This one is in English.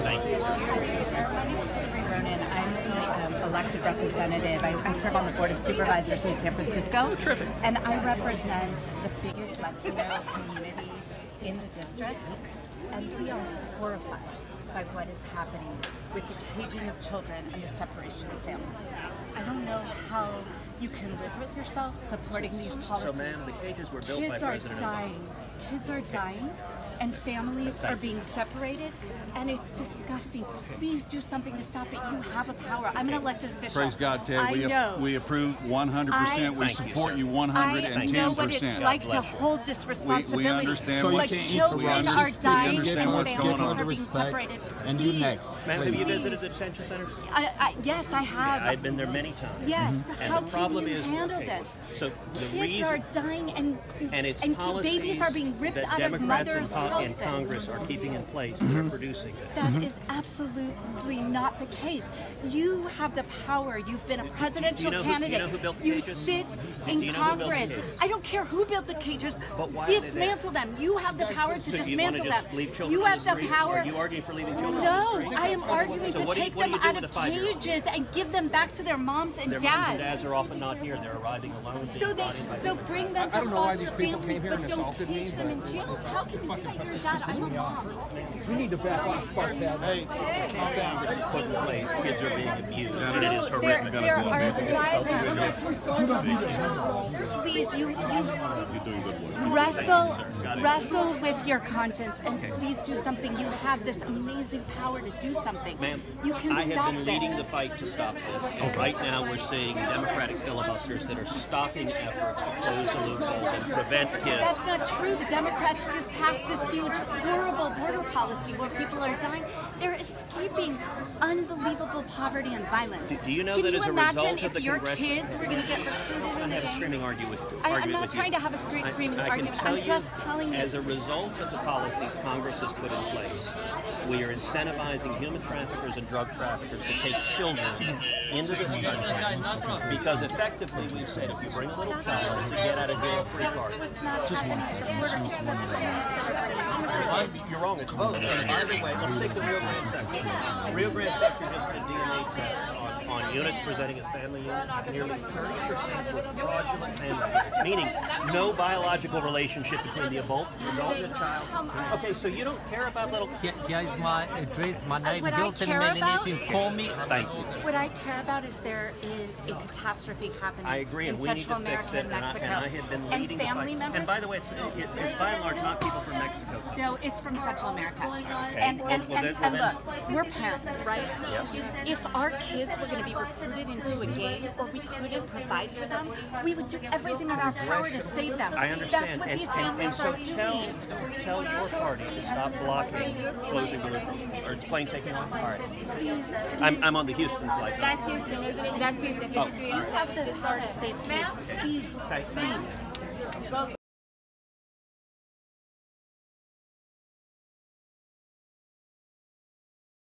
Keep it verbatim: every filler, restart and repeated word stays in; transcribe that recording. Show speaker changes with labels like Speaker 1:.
Speaker 1: Thank you.
Speaker 2: My name is Hillary Ronen. I'm the um, elected representative. I, I serve on the Board of Supervisors in San Francisco.
Speaker 1: Oh, terrific.
Speaker 2: And I represent the biggest Latino community in the district. And we are horrified by what is happening with the caging of children and the separation of families. I don't know how you can live with yourself supporting these policies.
Speaker 1: So, ma'am, the cages were built
Speaker 2: Kids
Speaker 1: by
Speaker 2: are
Speaker 1: President
Speaker 2: dying.
Speaker 1: Obama.
Speaker 2: Kids are dying. And families are being separated, and it's disgusting. Please do something to stop it. You have a power. I'm an elected official.
Speaker 3: Praise God, Ted.
Speaker 2: I
Speaker 3: we,
Speaker 2: know.
Speaker 3: we approve one hundred percent.
Speaker 2: I,
Speaker 3: we
Speaker 1: Thank
Speaker 3: support
Speaker 1: you,
Speaker 3: you one hundred ten percent.
Speaker 2: I know what it's like to hold this responsibility.
Speaker 3: We, we understand
Speaker 2: so
Speaker 3: what
Speaker 2: but
Speaker 3: you
Speaker 2: children are dying and
Speaker 3: what's
Speaker 2: families
Speaker 3: going on.
Speaker 2: are being separated.
Speaker 4: And
Speaker 2: Please.
Speaker 4: you next.
Speaker 1: Ma'am, have you visited the detention centers?
Speaker 2: I, I, yes, I have.
Speaker 1: Yeah, I've been there many times.
Speaker 2: Yes.
Speaker 1: And
Speaker 2: How
Speaker 1: the problem
Speaker 2: can you
Speaker 1: is,
Speaker 2: handle
Speaker 1: okay,
Speaker 2: this?
Speaker 1: So the
Speaker 2: Kids
Speaker 1: reason,
Speaker 2: are dying, and
Speaker 1: and it's
Speaker 2: and
Speaker 1: policies
Speaker 2: babies are being ripped
Speaker 1: that
Speaker 2: out
Speaker 1: Democrats
Speaker 2: of mothers'
Speaker 1: in, po- in
Speaker 2: houses.
Speaker 1: Congress are keeping in place that are producing this.
Speaker 2: That is absolutely not the case. You have the power. You've been a presidential
Speaker 1: do you know who- do you
Speaker 2: candidate.
Speaker 1: know who built the
Speaker 2: You
Speaker 1: cages?
Speaker 2: sit
Speaker 1: Do
Speaker 2: in
Speaker 1: you know who built the
Speaker 2: Congress.
Speaker 1: cages?
Speaker 2: I don't care who built the cages.
Speaker 1: But why are they there?
Speaker 2: Dismantle them. You have the power to
Speaker 1: So do you want
Speaker 2: dismantle
Speaker 1: to
Speaker 2: them.
Speaker 1: just leave children
Speaker 2: You
Speaker 1: on
Speaker 2: have
Speaker 1: the
Speaker 2: the
Speaker 1: street?
Speaker 2: power.
Speaker 1: Are you arguing for leaving children on the
Speaker 2: No,
Speaker 1: street?
Speaker 2: I am arguing
Speaker 1: So
Speaker 2: to
Speaker 1: what do you-
Speaker 2: take
Speaker 1: what do
Speaker 2: them
Speaker 1: you do
Speaker 2: out
Speaker 1: with
Speaker 2: of
Speaker 1: a five-year-old?
Speaker 2: cages and give them back to their moms and
Speaker 1: Their
Speaker 2: dads.
Speaker 1: moms and dads are often not here. They're arriving alone.
Speaker 2: So
Speaker 1: being
Speaker 2: they,
Speaker 1: brought in by
Speaker 2: so
Speaker 1: the-
Speaker 2: bring them
Speaker 5: I
Speaker 2: to
Speaker 5: don't know why
Speaker 2: foster
Speaker 5: these people came
Speaker 2: families,
Speaker 5: here
Speaker 2: but
Speaker 5: and
Speaker 2: don't
Speaker 5: assaulted me,
Speaker 2: cage them in
Speaker 5: but-
Speaker 2: jails. How can you do that? You're a dad. I'm a mom.
Speaker 5: We need to back off. Fuck that. Hey,
Speaker 1: Congress is put in place. Kids are being abused, and it is
Speaker 2: There,
Speaker 1: horrific.
Speaker 2: there are silent. Please, you, you wrestle, wrestle with your conscience, and please do something. You have this amazing power to do something.
Speaker 1: Ma'am,
Speaker 2: you can
Speaker 1: I
Speaker 2: stop
Speaker 1: have been leading
Speaker 2: this.
Speaker 1: the fight to stop this, and right now we're seeing Democratic filibusters that are stopping efforts to close the loopholes and prevent kids.
Speaker 2: That's not true. The Democrats just passed this huge, horrible border policy where people are dying. They're escaping unbelievable poverty and violence.
Speaker 1: Do, do you know
Speaker 2: Can
Speaker 1: that
Speaker 2: you
Speaker 1: as a
Speaker 2: imagine
Speaker 1: result
Speaker 2: if
Speaker 1: of the
Speaker 2: your
Speaker 1: congressional...
Speaker 2: kids were going to get recruited
Speaker 1: I
Speaker 2: in a
Speaker 1: have a
Speaker 2: gang?
Speaker 1: screaming argument with,
Speaker 2: I, I'm
Speaker 1: argument
Speaker 2: not
Speaker 1: with
Speaker 2: trying
Speaker 1: you.
Speaker 2: to have a street
Speaker 1: I,
Speaker 2: screaming
Speaker 1: I can
Speaker 2: argument.
Speaker 1: tell
Speaker 2: I'm
Speaker 1: you,
Speaker 2: just telling you.
Speaker 1: as a result of the policies Congress has put in place, we are incentivizing human traffickers and drug traffickers to take children into this country because effectively we said if you bring a little child, it's a get out of jail free
Speaker 2: That's
Speaker 1: card.
Speaker 2: what's not
Speaker 4: Just one
Speaker 2: happening.
Speaker 4: second.
Speaker 2: The
Speaker 4: She's
Speaker 2: border-
Speaker 4: one
Speaker 1: Well, You're wrong, it's both. And by the way, let's take the Rio Grande sector. Rio Grande sector just did D N A tests on, on units presenting as family units. Nearly thirty percent were fraudulent family units, meaning no biological relationship between the adult, adult and the child. Okay, so you don't care about little...
Speaker 4: Here, here is my address, my name,
Speaker 2: what I
Speaker 4: Hilton
Speaker 2: care about-
Speaker 4: Anything. Call me.
Speaker 1: Thank you.
Speaker 2: What I care about is there is a catastrophe happening
Speaker 1: I agree,
Speaker 2: in
Speaker 1: and we need
Speaker 2: Central
Speaker 1: to
Speaker 2: America
Speaker 1: fix it,
Speaker 2: and
Speaker 1: and I,
Speaker 2: Mexico.
Speaker 1: and I have been
Speaker 2: And
Speaker 1: leading the
Speaker 2: family
Speaker 1: fight.
Speaker 2: members.
Speaker 1: And by the way, it's, it, it's by and large not people from Mexico.
Speaker 2: No, it's from Central America.
Speaker 1: Okay.
Speaker 2: And,
Speaker 1: Well,
Speaker 2: and,
Speaker 1: well,
Speaker 2: and,
Speaker 1: then-
Speaker 2: and
Speaker 1: well,
Speaker 2: look, we're parents, right?
Speaker 1: Yes.
Speaker 2: If our kids were going to be recruited into a gang or we couldn't provide for them, we would do everything in our power to save them.
Speaker 1: I understand.
Speaker 2: That's what
Speaker 1: and,
Speaker 2: these
Speaker 1: and,
Speaker 2: families
Speaker 1: and so
Speaker 2: are
Speaker 1: tell,
Speaker 2: doing.
Speaker 1: tell your party to stop blocking closing the loophole. Or is plane taking off? All right.
Speaker 2: Please, please.
Speaker 1: I'm, I'm on the Houston flight.
Speaker 6: That's Houston, isn't it? That's Houston.
Speaker 1: Oh.
Speaker 6: fifty-three.
Speaker 2: You have the power to save kids. Please,
Speaker 1: Okay.
Speaker 2: please.